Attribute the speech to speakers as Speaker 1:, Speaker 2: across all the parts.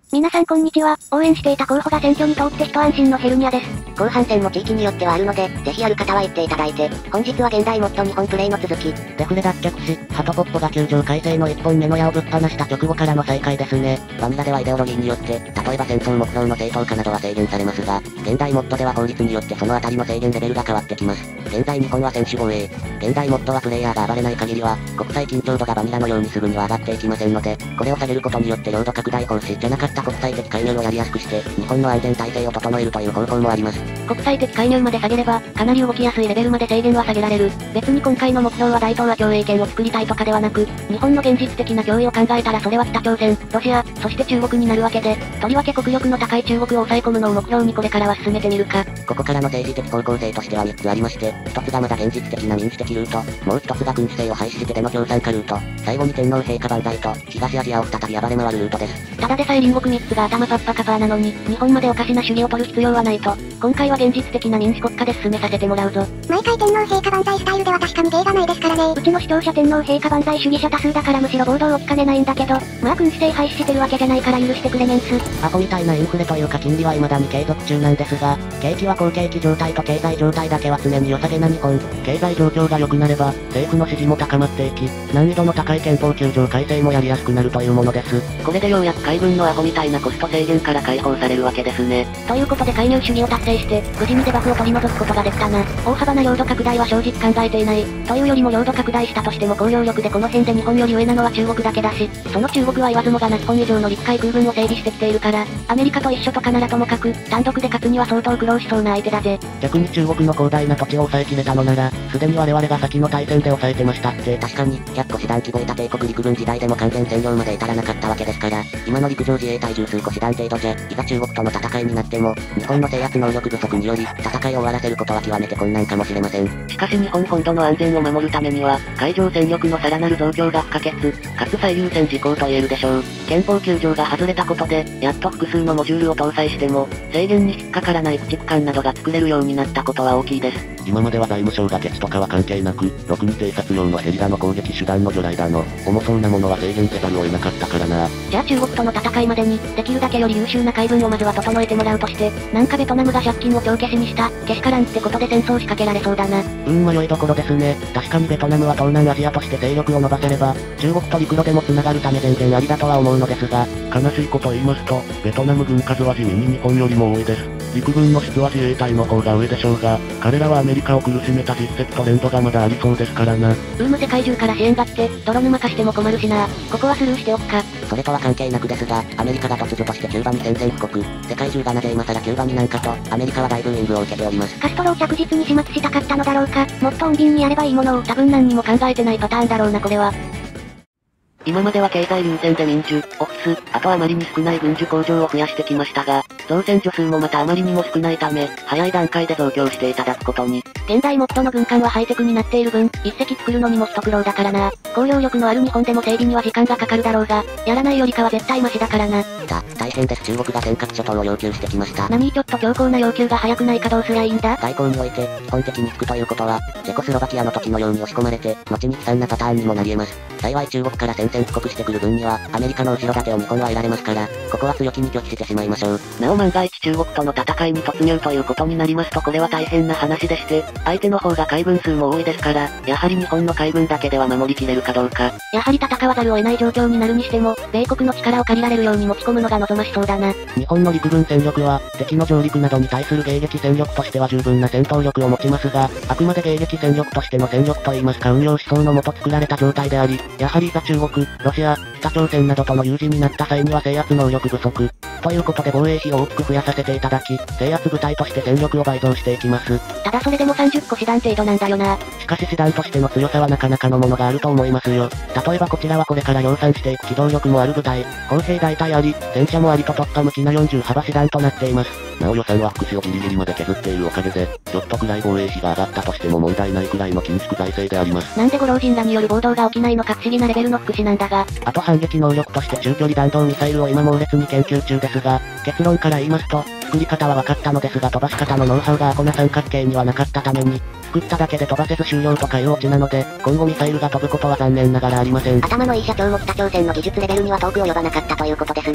Speaker 1: 皆さんこんにちは。応援していた候補が選挙に通って一安心のヘルニアです。
Speaker 2: 後半戦も地域によってはあるので、ぜひある方は言っていただいて、本日は現代モッド日本プレイの続き。
Speaker 3: デフレ脱却し、ハトポッポが球場改正の一本目の矢をぶっ放した直後からの再開ですね。
Speaker 2: バニラではイデオロギーによって、例えば戦争目標の正当化などは制限されますが、現代モッドでは法律によってそのあたりの制限レベルが変わってきます。現在日本は専守防衛。現代モッドはプレイヤーが暴れない限りは、国際緊張度がバニラのようにすぐには上がっていきませんので、これを下げることによって領土拡大防止じゃなかった国際的介入をやりやすくして、日本の安全体制を整えるという方法もあります。
Speaker 1: 国際的介入まで下げれば、かなり動きやすいレベルまで制限は下げられる。別に今回の目標は大東亜共栄圏を作りたいとかではなく、日本の現実的な脅威を考えたらそれは北朝鮮、ロシア、そして中国になるわけで、とりわけ国力の高い中国を抑え込むのを目標にこれからは進めてみるか。
Speaker 2: ここからの政治的方向性としては3つありまして、1つがまだ現実的な民主的ルート、もう1つが君主制を廃止してでの共産化ルート、最後に天皇陛下万歳と、東アジアを再び暴れ回るルートです。
Speaker 1: ただでさえ隣国3つが頭パッパカパーなのに、日本までおかしな主義を取る必要はないと、今回は現実的な民主国家で進めさせてもらうぞ。
Speaker 4: 毎回天皇陛下万歳スタイルでは確かに芸がないですからね。
Speaker 1: うちの視聴者天皇陛下万歳主義者多数だからむしろ暴動起きかねないんだけど、まあ君主制廃止してるわけじゃないから許してくれメンス。
Speaker 3: アホみたいなインフレというか金利は未だに継続中なんですが、景気は好景気状態と経済状態だけは常に良さげな日本。経済状況が良くなれば、政府の支持も高まっていき、難易度の高い憲法9条改正もやりやすくなるというものです。
Speaker 5: これでようやく海軍のアホみたいなコスト制限から解放されるわけですね。
Speaker 1: ということで介入主義を達成して、無事にデバフを取り除くことができたな。大幅な領土拡大は正直考えていない。というよりも領土拡大したとしても公領力でこの辺で日本より上なのは中国だけだし、その中国は言わずもがな日本以上の陸海空軍を整備してきているから、アメリカと一緒とかならともかく、単独で勝つには相当苦労しそうな相手だぜ。
Speaker 3: 逆に中国の広大な土地を抑えきれたのなら、すでに我々が先の大戦で抑えてましたって。
Speaker 2: 確かに、100個師団規模いた帝国陸軍時代でも完全占領まで至らなかったわけですから、今の陸上自衛隊十数個師団程度じゃ、いざ中国との戦いになっても、日本の制圧能力不足により、戦いを終わらせることは極めて困難かもしれません。
Speaker 5: しかし日本本土の安全を守るためには、海上戦力のさらなる増強が不可欠、かつ最優先事項と言えるでしょう。憲法9条が外れたことで、やっと複数のモジュールを搭載しても、制限に引っかからない駆逐艦などが作れるようになったことは大きいです。
Speaker 6: 今までは財務省がケチとかは関係なく、ろくに偵察用のヘリだの攻撃手段の魚雷だの、重そうなものは制限せざるを得なかったからな。
Speaker 1: じゃあ中国との戦いまでに、できるだけより優秀な海軍をまずは整えてもらうとして、なんかベトナムが借金を帳消しにした、けしからんってことで戦争を仕掛けられそうだな。
Speaker 3: 迷いどころですね。確かにベトナムは東南アジアとして勢力を伸ばせれば、中国と陸路でも繋がるため全然ありだとは思うのですが、
Speaker 6: 悲しいこと言いますと、ベトナム軍数は地味に日本よりも多いです。陸軍の質は自衛隊の方が上でしょうが、彼らはアメリカを苦しめた実績と連動がまだありそうですからな。
Speaker 1: 世界中から支援が来て、泥沼化しても困るしな。ここはスルーしておくか。
Speaker 2: それとは関係なくですが、アメリカが突如としてキューバに宣戦布告。世界中がなぜ今更キューバになんかと、アメリカは大ブーイングを受けております。
Speaker 1: カストロを着実に始末したかったのだろうか。もっと穏便にやればいいものを多分何にも考えてないパターンだろうなこれは。
Speaker 5: 今までは経済優先で民主、オフィス、あとあまりに少ない軍需工場を増やしてきましたが、造船所数もまたあまりにも少ないため、早い段階で増強していただくことに。
Speaker 1: 現代モッドの軍艦はハイテクになっている分、一隻作るのにも一苦労だからな。高揚力のある日本でも整備には時間がかかるだろうが、やらないよりかは絶対マシだからな。
Speaker 2: 大変です。中国が尖閣諸島を要求してきました。
Speaker 1: ちょっと強硬な要求が早くないかどうすりゃいいんだ。
Speaker 2: 外交において、基本的につくということは、チェコスロバキアの時のように押し込まれて、後に悲惨なパターンにもなり得ます。幸い中国から宣戦布告してくる分には、アメリカの後ろ盾を日本は得られますから、ここは強気に拒否してしまいましょう。
Speaker 5: なお万が一中国との戦いに突入ということになりますとこれは大変な話でして、相手の方が海軍数も多いですから、やはり日本の海軍だけでは守りきれるかどうか。
Speaker 1: やはり戦わざるを得ない状況になるにしても、米国の力を借りられるように持ち込むのが望ましそうだな。
Speaker 3: 日本の陸軍戦力は、敵の上陸などに対する迎撃戦力としては十分な戦闘力を持ちますが、あくまで迎撃戦力としての戦力といいますか運用思想のもと作られた状態であり、やはりいざ中国、ロシア、北朝鮮などとの有事になった際には制圧能力不足。ということで防衛費を大きく増やさせていただき、制圧部隊として戦力を倍増していきます。
Speaker 1: ただそれでも30個師団程度なんだよな。
Speaker 3: しかし師団としての強さはなかなかのものがあると思いますよ。例えばこちらはこれから量産していく機動力もある部隊、砲兵大隊あり、戦車もありと突破向きな40幅師団となっています。
Speaker 6: なお予算は副をギリギリまで削っているおかげで、ちょっとくらい防衛費が上がったとしても問題ないくらいの緊縮財政であります。
Speaker 1: なんでご老人らによる暴動が起きないのか不思議なレベルの福祉なんだが。
Speaker 3: あと反撃能力として中距離弾道ミサイルを今猛烈に研究中ですが、結論から言いますと、作り方は分かったのですが飛ばし方のノウハウがアホな三角形にはなかったために、作っただけで飛ばせず終了とかいうオチなので、今後ミサイルが飛ぶことは残念ながらありません。
Speaker 2: 頭のいい社長も北朝鮮の技術レベルには遠く及ばなかったということですね。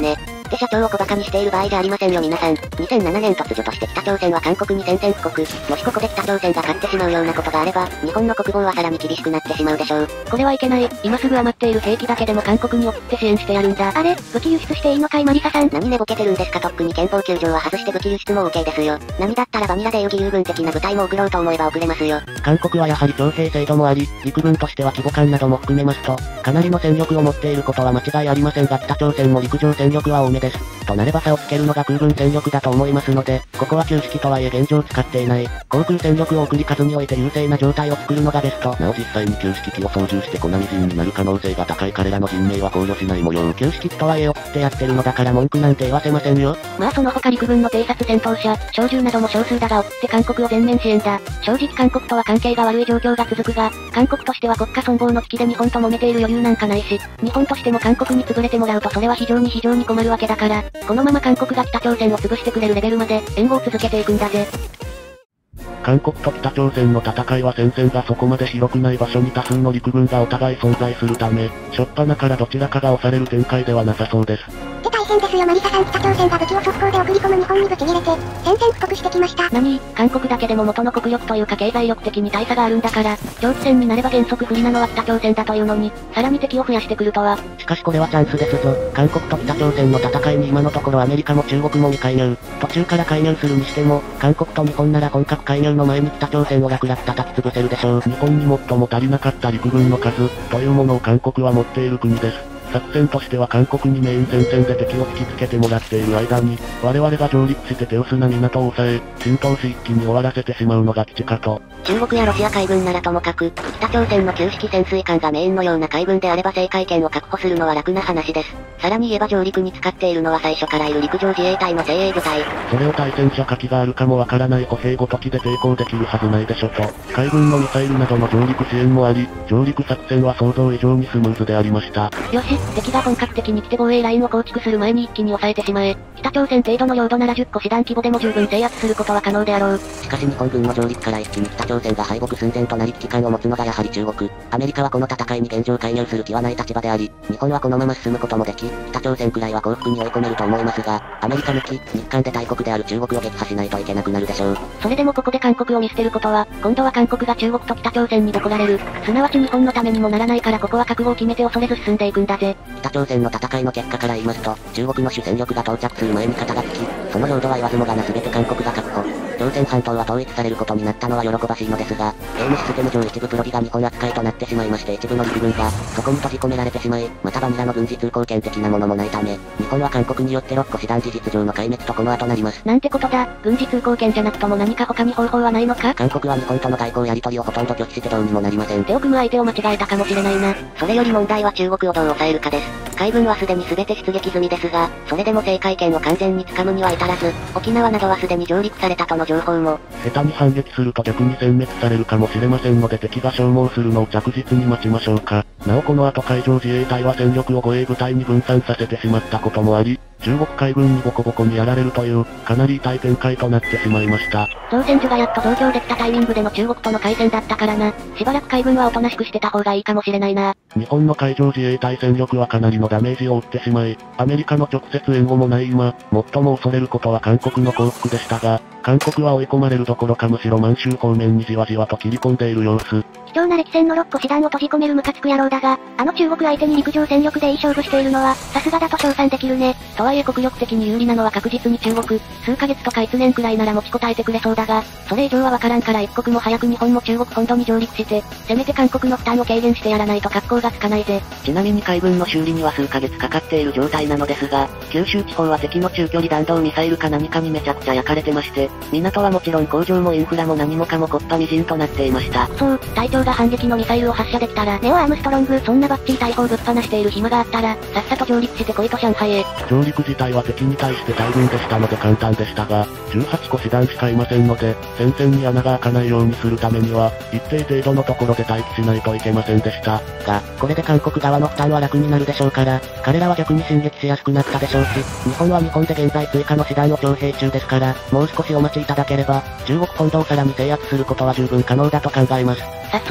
Speaker 5: って社長を小馬鹿にしている場合じゃありませんよ皆さん。2007年突如として北朝鮮は韓国に宣戦布告。もしここで北朝鮮が勝ってしまうようなことがあれば、日本の国防はさらに厳しくなってしまうでしょう。
Speaker 1: これはいけない。今すぐ余っている兵器だけでも韓国に送って支援してやるんだ。
Speaker 4: あれ、武器輸出していいのかいマリサさん。
Speaker 5: 何寝ぼけてるんですか。とっくに憲法9条は外して武器輸出も OK ですよ。何だったらバニラで遊戯遊軍的な部隊も送ろうと思えば送れますよ。
Speaker 3: 韓国はやはり徴兵制度もあり、陸軍としては規模感なども含めますと、かなりの戦力を持っていることは間違いありませんが北朝鮮も陸上戦力は多めです。となれば差をつけるのが空軍戦力だと思いますので、ここは旧式とはいえ現状使っていない、航空戦力を送り数において優勢な状態を作るのがベスト。
Speaker 6: なお実際に旧式機を操縦してコナミ人になる可能性が高い彼らの人命は考慮しない模様。
Speaker 3: 旧式機とはいえ送ってやってるのだから文句なんて言わせませんよ。
Speaker 1: まあその他陸軍の偵察戦闘車、小銃なども少数だが送って韓国を全面支援だ。正直韓国とは関係が悪い状況が続くが、韓国としては国家存亡の危機で日本と揉めている余裕なんかないし、日本としても韓国に潰れてもらうとそれは非常に困るわけだから、このまま韓国が北朝鮮を潰してくれるレベルまで援護を続けていくんだぜ。
Speaker 6: 韓国と北朝鮮の戦いは戦線がそこまで広くない場所に多数の陸軍がお互い存在するため、初っ端からどちらかが押される展開ではなさそうです。
Speaker 4: 大変ですよマリサさん。北朝鮮が武器を速攻で送り込む日本にぶち入れて、宣戦布告してきました。
Speaker 1: 韓国だけでも元の国力というか経済力的に大差があるんだから、長期戦になれば原則不利なのは北朝鮮だというのに、さらに敵を増やしてくるとは。
Speaker 3: しかしこれはチャンスですぞ。韓国と北朝鮮の戦いに今のところアメリカも中国も未介入。途中から介入するにしても、韓国と日本なら本格介入の前に北朝鮮を楽々叩き潰せるでしょう。
Speaker 6: 日本に最も足りなかった陸軍の数、というものを韓国は持っている国です。作戦としては韓国にメイン戦線で敵を引きつけてもらっている間に、我々が上陸して手薄な港を抑え、侵攻し一気に終わらせてしまうのが基地かと。
Speaker 5: 中国やロシア海軍ならともかく、北朝鮮の旧式潜水艦がメインのような海軍であれば制海権を確保するのは楽な話です。さらに言えば上陸に使っているのは最初からいる陸上自衛隊の精鋭部隊。
Speaker 6: それを対戦車火器があるかもわからない歩兵ごときで抵抗できるはずないでしょと。海軍のミサイルなどの上陸支援もあり、上陸作戦は想像以上にスムーズでありました。
Speaker 1: よし、敵が本格的に来て防衛ラインを構築する前に一気に抑えてしまえ。北朝鮮程度の領土なら10個師団規模でも十分制圧することは可能であろう。
Speaker 2: しかし日本軍の上陸から一気に北朝鮮が敗北寸前となり危機感を持つのがやはり中国。アメリカはこの戦いに現状介入する気はない立場であり、日本はこのまま進むこともでき、北朝鮮くらいは降伏に追い込めると思いますが、アメリカ抜き、日韓で大国である中国を撃破しないといけなくなるでしょう。
Speaker 1: それでもここで韓国を見捨てることは、今度は韓国が中国と北朝鮮にボコられる。すなわち日本のためにもならないからここは覚悟を決めて恐れず進んでいくんだぜ。
Speaker 2: 北朝鮮の戦いの結果から言いますと、中国の主戦力が到着する前に肩がつき、その領土は言わずもがな全て韓国が確保。朝鮮半島は統一されることになったのは喜ばしいのですが、ゲームシステム上一部プロビが日本扱いとなってしまいまして一部の陸軍が、そこに閉じ込められてしまい、またバニラの軍事通行権的なものもないため、日本は韓国によって6個師団事実上の壊滅とこの後なります。
Speaker 1: なんてことだ、軍事通行権じゃなくとも何か他に方法はないのか？
Speaker 2: 韓国は日本との外交やり取りをほとんど拒否してどうにもなりません。
Speaker 1: 手を組む相手を間違えたかもしれないな。
Speaker 5: それより問題は中国をどう抑えるかです。海軍はすでに全て出撃済みですが、それでも制海権を完全に掴むには至らず、沖縄などはすでに上陸されたとの情報も。
Speaker 6: 下手に反撃すると逆に殲滅されるかもしれませんので敵が消耗するのを着実に待ちましょうか。なおこの後海上自衛隊は戦力を護衛部隊に分散させてしまったこともあり、中国海軍にボコボコにやられるという、かなり痛い展開となってしまいました。
Speaker 1: 造船所がやっと増強できたタイミングでの中国との海戦だったからな。しばらく海軍はおとなしくしてた方がいいかもしれないな。
Speaker 6: 日本の海上自衛隊戦力はかなりのダメージを負ってしまい、アメリカの直接援護もない今、最も恐れることは韓国の降伏でしたが、韓国は追い込まれるどころかむしろ満州方面にじわじわと切り込んでいる様子。
Speaker 4: 貴重な歴戦の6個師団を閉じ込めるムカつく野郎だが、あの中国相手に陸上戦力でいい勝負しているのは、さすがだと称賛できるね。
Speaker 1: とはいえ国力的に有利なのは確実に中国、数ヶ月とか1年くらいなら持ちこたえてくれそうだが、それ以上はわからんから一刻も早く日本も中国本土に上陸して、せめて韓国の負担を軽減してやらないと格好がつかないぜ。
Speaker 5: ちなみに海軍の修理には数ヶ月かかっている状態なのですが、九州地方は敵の中距離弾道ミサイルか何かにめちゃくちゃ焼かれてまして、港はもちろん工場もインフラも何もかもこっぱみじんとなっていました。
Speaker 1: そう、隊長が反撃のミサイルを発射できたら、
Speaker 4: ネオアームストロング、
Speaker 1: そんなバッチリ大砲ぶっ放している暇があったら、さっさと上陸してこいと上海へ。
Speaker 6: 上陸自体は敵に対して大軍でしたので簡単でしたが、18個師団しかいませんので、戦線に穴が開かないようにするためには、一定程度のところで待機しないといけませんでした。
Speaker 3: が、これで韓国側の負担は楽になるでしょうから、彼らは逆に進撃しやすくなったでしょうし、日本は日本で現在追加の師団を徴兵中ですから、もう少しお待ちいただければ、中国本土をさらに制圧することは十分可能だと考えます。
Speaker 1: 早速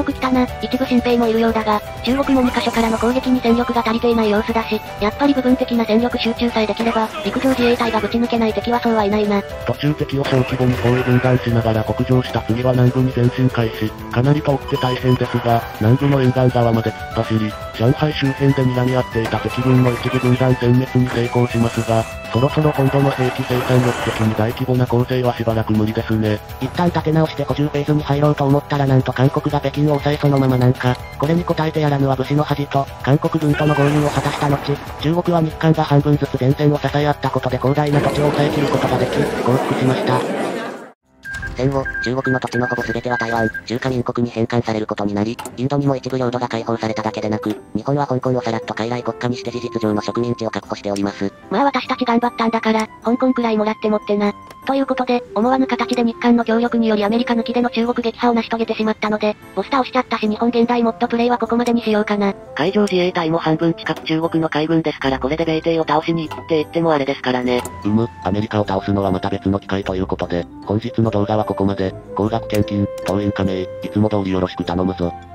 Speaker 1: く来たな、一部新兵もいるようだが、中国も2カ所からの攻撃に戦力が足りていない様子だし、やっぱり部分的な戦力集中さえできれば、陸上自衛隊がぶち抜けない敵はそうはいないな。
Speaker 6: 途中敵を小規模に包囲分断しながら北上した次は南部に前進開始。かなり遠くて大変ですが、南部の沿岸側まで突っ走り、上海周辺で睨み合っていた敵軍の一部分断殲滅に成功しますが、そろそろ本土の兵器生産力的に大規模な攻勢はしばらく無理ですね。
Speaker 3: 一旦立て直して補充フェーズに入ろうと思ったらなんと韓国が北京を抑えそのままなんか、これに応えてやらぬは武士の恥と、韓国軍との合流を果たした後、中国は日韓が半分ずつ前線を支え合ったことで広大な土地を抑え切ることができ、降伏しました。
Speaker 2: 戦後、中国の土地のほぼ全ては台湾、中華民国に返還されることになり、インドにも一部領土が解放されただけでなく、日本は香港をさらっと傀儡国家にして事実上の植民地を確保しております。
Speaker 1: まあ私たち頑張ったんだから、香港くらいもらってもってな。ということで、思わぬ形で日韓の協力によりアメリカ抜きでの中国撃破を成し遂げてしまったので、ボス倒しちゃったし日本現代モッドプレイはここまでにしようかな。
Speaker 5: 海上自衛隊も半分近く中国の海軍ですからこれで米帝を倒しに行くって言ってもあれですからね。
Speaker 6: アメリカを倒すのはまた別の機会ということで、本日の動画はここまで、高額献金、党員加盟、いつも通りよろしく頼むぞ。